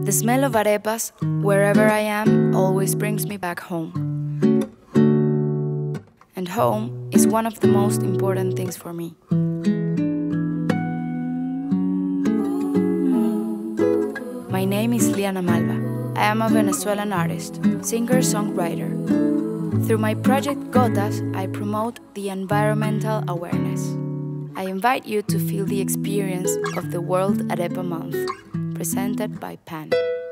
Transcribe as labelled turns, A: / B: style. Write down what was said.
A: The smell of arepas, wherever I am, always brings me back home. And home is one of the most important things for me. My name is Liana Malva. I am a Venezuelan artist, singer-songwriter. Through my project Gotas, I promote the environmental awareness. I invite you to feel the experience of the World Arepa Month, presented by PAN.